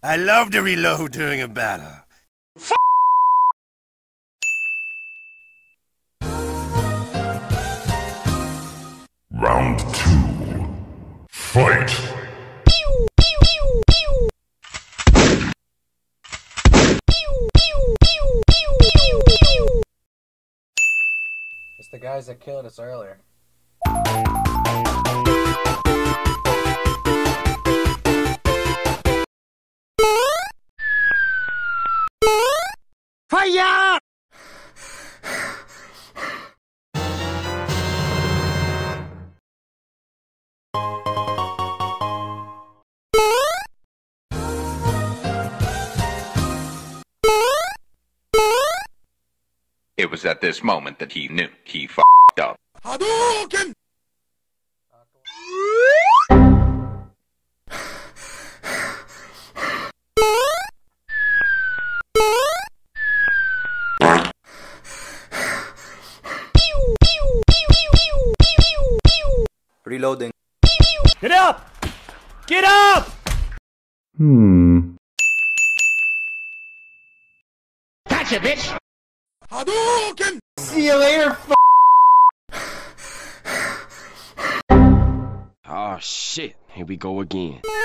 I love to reload during a battle. Round 2. Fight! It's the guys that killed us earlier. Fire! It was at this moment that he knew he f***ed up. Hadouken! Reloading. Get up! Get up! Gotcha, bitch! Hadouken! See you later, Oh shit, here we go again.